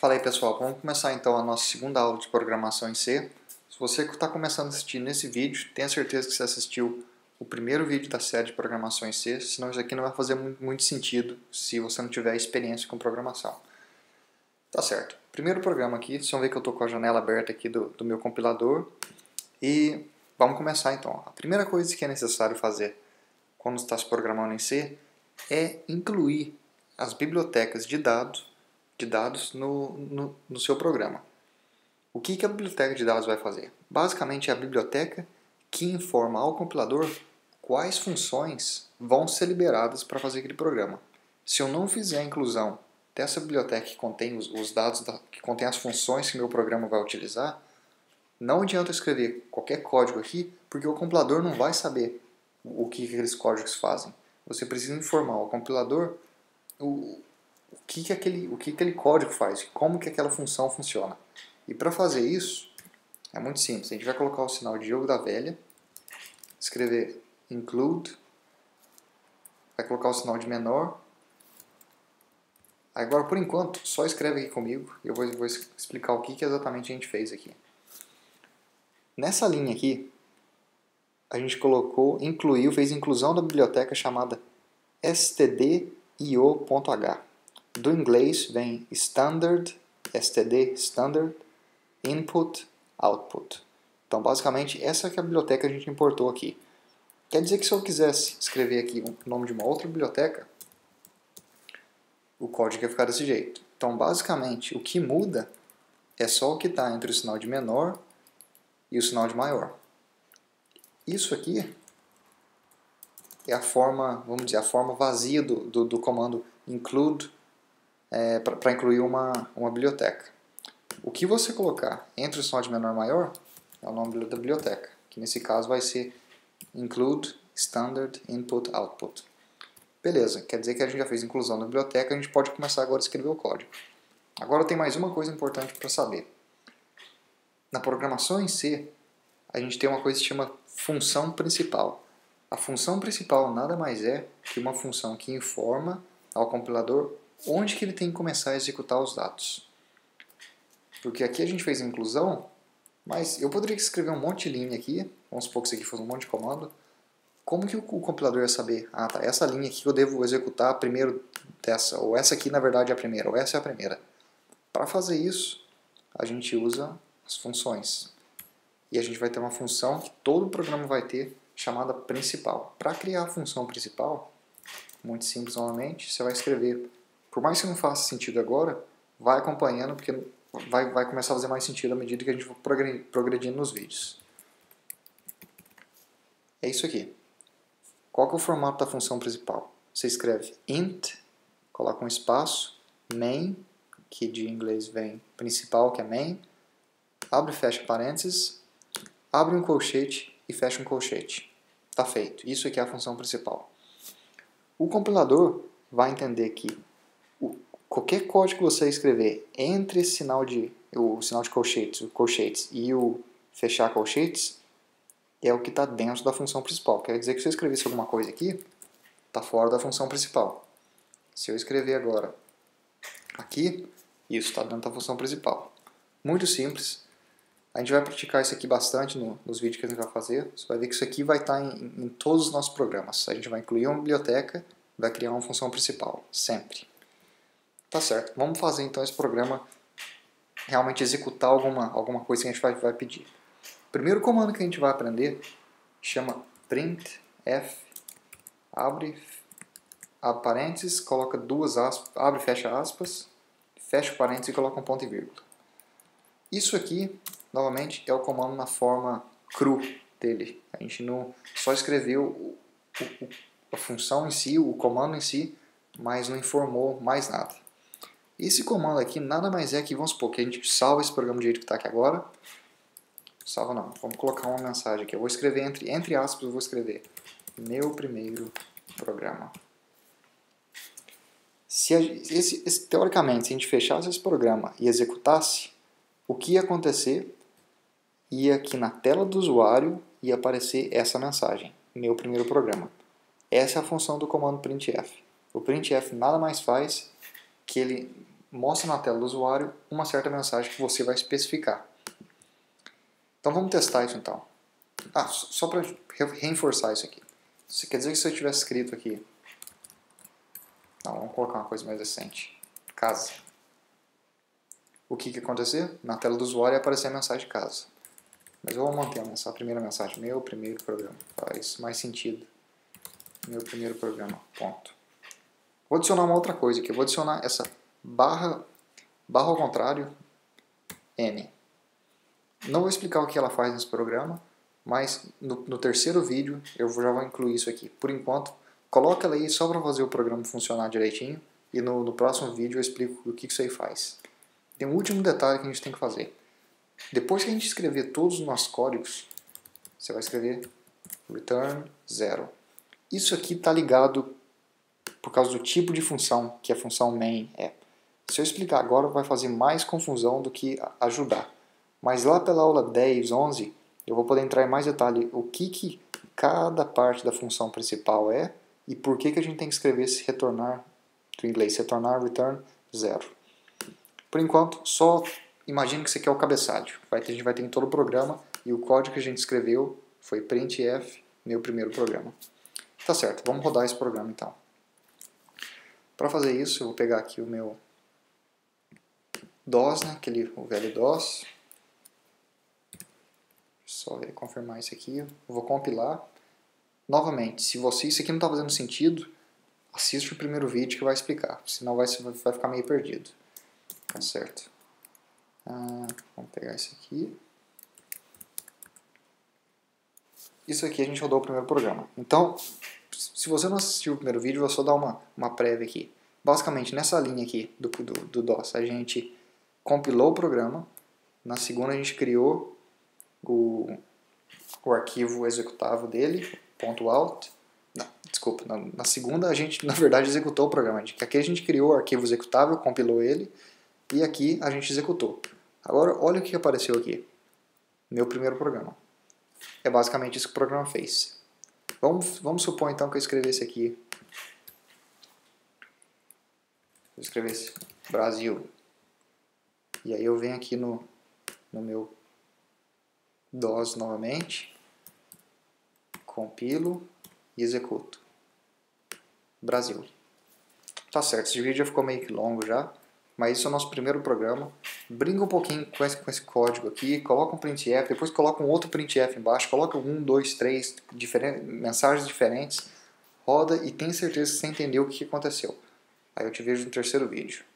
Fala aí, pessoal, vamos começar então a nossa segunda aula de programação em C. Se você está começando a assistir nesse vídeo, tenha certeza que você assistiu o primeiro vídeo da série de programação em C, senão isso aqui não vai fazer muito sentido se você não tiver experiência com programação. Tá certo. Primeiro programa aqui, vocês vão ver que eu estou com a janela aberta aqui do meu compilador e vamos começar então. A primeira coisa que é necessário fazer quando está se programando em C é incluir as bibliotecas de dados no seu programa. O que a biblioteca de dados vai fazer? Basicamente é a biblioteca que informa ao compilador quais funções vão ser liberadas para fazer aquele programa. Se eu não fizer a inclusão dessa biblioteca que contém os dados, que contém as funções que meu programa vai utilizar, não adianta eu escrever qualquer código aqui, porque o compilador não vai saber o que aqueles códigos fazem. Você precisa informar ao compilador o que aquele código faz, como que aquela função funciona. E para fazer isso, é muito simples. A gente vai colocar o sinal de jogo da velha, escrever include, vai colocar o sinal de menor. Agora, por enquanto, só escreve aqui comigo e eu vou explicar o que exatamente a gente fez aqui. Nessa linha aqui, a gente fez inclusão da biblioteca chamada stdio.h. Do inglês vem standard, std, standard, input, output. Então, basicamente, essa é a biblioteca que a gente importou aqui. Quer dizer que se eu quisesse escrever aqui o nome de uma outra biblioteca, o código ia ficar desse jeito. Então, basicamente, o que muda é só o que está entre o sinal de menor e o sinal de maior. Isso aqui é a forma, vamos dizer, a forma vazia do comando include para incluir uma biblioteca. O que você colocar entre o sinal de menor e maior é o nome da biblioteca, que nesse caso vai ser include standard input output. Beleza, quer dizer que a gente já fez inclusão na biblioteca, a gente pode começar agora a escrever o código. Agora tem mais uma coisa importante para saber. Na programação em C, a gente tem uma coisa que se chama função principal. A função principal nada mais é que uma função que informa ao compilador onde que ele tem que começar a executar os dados. Porque aqui a gente fez a inclusão, mas eu poderia escrever um monte de linha aqui, vamos supor que isso aqui fosse um monte de comando. Como que o compilador ia saber? Ah, tá, essa linha aqui eu devo executar primeiro dessa, ou essa aqui na verdade é a primeira, ou essa é a primeira. Para fazer isso, a gente usa as funções. E a gente vai ter uma função que todo programa vai ter, chamada principal. Para criar a função principal, muito simples novamente, você vai escrever. Por mais que não faça sentido agora, vai acompanhando, porque vai começar a fazer mais sentido à medida que a gente for progredindo nos vídeos. É isso aqui. Qual que é o formato da função principal? Você escreve int, coloca um espaço, main, que de inglês vem principal, que é main, abre e fecha parênteses, abre um colchete e fecha um colchete. Está feito. Isso aqui é a função principal. O compilador vai entender que qualquer código que você escrever entre o sinal de colchetes e o fechar colchetes é o que está dentro da função principal. Quer dizer que se eu escrevesse alguma coisa aqui, está fora da função principal. Se eu escrever agora aqui, isso está dentro da função principal. Muito simples. A gente vai praticar isso aqui bastante nos vídeos que a gente vai fazer. Você vai ver que isso aqui vai estar em todos os nossos programas. A gente vai incluir uma biblioteca, vai criar uma função principal, sempre. Tá certo. Vamos fazer então esse programa realmente executar alguma coisa que a gente vai pedir. O primeiro comando que a gente vai aprender chama printf, abre parênteses, coloca duas aspas, abre e fecha aspas, fecha o parênteses e coloca um ponto e vírgula. Isso aqui, novamente, é o comando na forma cru dele. A gente não só escreveu a função em si, o comando em si, mas não informou mais nada. Esse comando aqui nada mais é que, vamos supor, que a gente salva esse programa do jeito que está aqui agora. Salva não, vamos colocar uma mensagem aqui. Eu vou escrever, entre aspas, eu vou escrever meu primeiro programa. Teoricamente, se a gente fechasse esse programa e executasse, o que ia acontecer? Ia aqui na tela do usuário ia aparecer essa mensagem, meu primeiro programa. Essa é a função do comando printf. O printf nada mais faz que ele mostra na tela do usuário uma certa mensagem que você vai especificar. Então vamos testar isso então. Só para reforçar isso aqui. Isso quer dizer que se eu tivesse escrito aqui... Não, vamos colocar uma coisa mais decente. Casa. O que ia acontecer? Na tela do usuário ia aparecer a mensagem casa. Mas eu vou manter a primeira mensagem. Meu primeiro programa. Faz mais sentido. Meu primeiro programa. Ponto. Vou adicionar uma outra coisa aqui. Eu vou adicionar essa barra ao contrário N. Não vou explicar o que ela faz nesse programa, mas no terceiro vídeo eu já vou incluir isso aqui. Por enquanto, coloca ela aí só para fazer o programa funcionar direitinho e no próximo vídeo eu explico o que isso aí faz. Tem um último detalhe que a gente tem que fazer. Depois que a gente escrever todos os nossos códigos, você vai escrever return 0. Isso aqui está ligado por causa do tipo de função que a função main é. Se eu explicar agora vai fazer mais confusão do que ajudar. Mas lá pela aula 10, 11, eu vou poder entrar em mais detalhe o que cada parte da função principal é e por que a gente tem que escrever esse retornar, do inglês, retornar return 0. Por enquanto, só imagine que isso aqui é o cabeçalho. A gente vai ter em todo o programa e o código que a gente escreveu foi printf, meu primeiro programa. Tá certo, vamos rodar esse programa então. Para fazer isso, eu vou pegar aqui o meu DOS, né, o velho DOS. Só confirmar isso aqui. Eu vou compilar. Novamente, se isso aqui não está fazendo sentido, assiste o primeiro vídeo que vai explicar. Senão vai ficar meio perdido. Tá certo. Vamos pegar isso aqui. Isso aqui a gente rodou o primeiro programa. Então, se você não assistiu o primeiro vídeo, eu vou só dar uma prévia aqui. Basicamente, nessa linha aqui do DOS, a gente compilou o programa. Na segunda, a gente criou o arquivo executável dele, .out. Não, desculpa, na segunda a gente, na verdade, executou o programa. Aqui a gente criou o arquivo executável, compilou ele, e aqui a gente executou. Agora, olha o que apareceu aqui. Meu primeiro programa. É basicamente isso que o programa fez. Vamos supor então que eu escrevesse aqui. Eu escrevesse Brasil. E aí eu venho aqui no meu DOS novamente. Compilo e executo. Brasil. Tá certo, esse vídeo já ficou meio que longo já. Mas esse é o nosso primeiro programa. Brinca um pouquinho com esse código aqui, coloca um printf, depois coloca um outro printf embaixo, coloca 1, 2, 3 mensagens diferentes, roda e tem certeza que você entendeu o que aconteceu. Aí eu te vejo no terceiro vídeo.